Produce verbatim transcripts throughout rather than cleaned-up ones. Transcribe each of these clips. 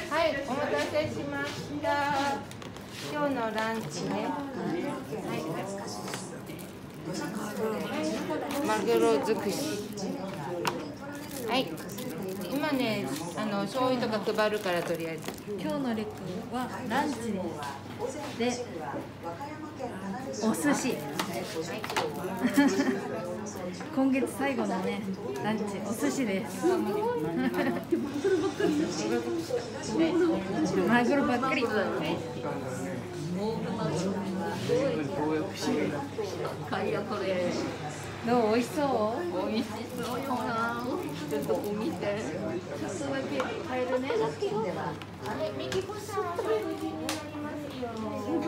はい、お待たせしました。今日のランチね。はい。マグロ尽くし。はい。今ね、あの醤油とか配るからとりあえず。 今日のレクはランチで、でお寿司。今月最後のねランチお寿司です。マグロばっかり。どう、美味しそう？ 美味しそうよな。ちょっとこう見て。ちょっとだけ買えるね。あれ、ミキコさん、お食事になりますよ。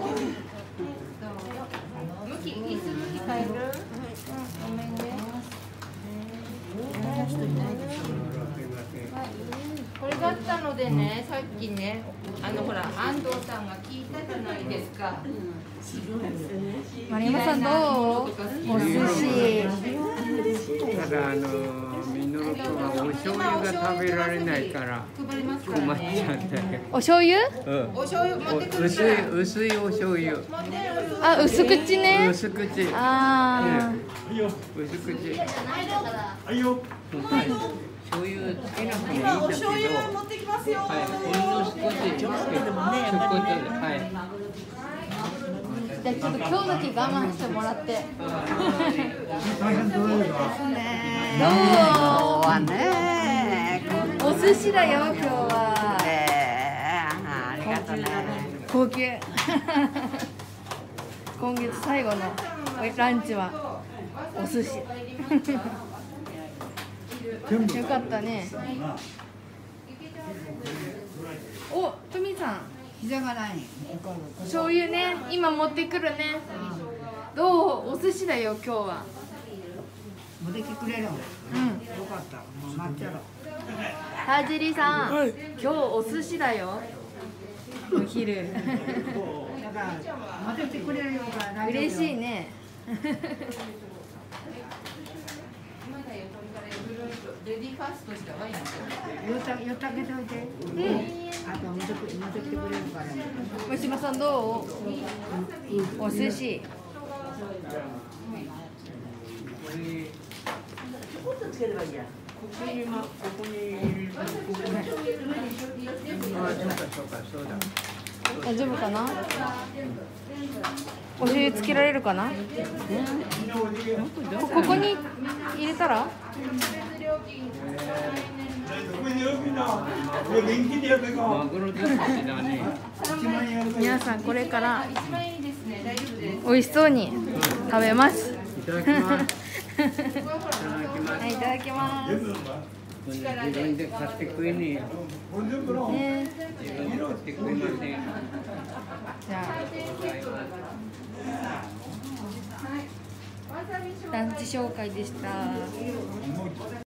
向き、椅子向き変える？うん、ごめんね。これだったのでね、さっきね、あのほら安藤さんが聞いたじゃないですか。 丸山さんどう？お寿司。 ただあのみのるくんはお醤油が食べられないから困っちゃうんだけど。 お醤油？ うん。 お醤油持ってくる薄い薄いお醤油。 あ、薄口ね。 薄口。 ああ。 薄口。 はいよ。 醤油つけなくていいんだけど。 今お醤油持ってきますよ。 はい。ほんの少しちょっとでもね、ちょっとで、はい。 じゃあちょっと今日だけ我慢してもらって。 大変どうですか。 どうはね。お寿司だよ今日は。 えー、ありがとうね。 高級。今月最後のランチはお寿司。よかったね。お、トミさん。 膝がない。 醤油ね、今持ってくるね。どう、お寿司だよ今日は。 持ってきてくれるの。 うん。 よかった。もう待ってろ。 田尻さん、はい、今日お寿司だよ。お昼。 だから持ってきてくれるよから大丈夫よ。 嬉しいね。 レディファーストしたワイン。 よったよってあげておいて。うん。あと持って持ってきてくれるから。 三島さんどう？お寿司。 ちょこっとつければいいや。ここにまここに入れる。 あ、そうかそうかそうだ。 大丈夫かな？お醤油つけられるかな？こここに入れたら？ マグロ尽くしだね。 皆さんこれから美味しそうに食べます。 いただきます。 はい、いただきます。 自分で買って食えねえよ。 ね、 自分で買って食えません。 じゃあランチ紹介でした。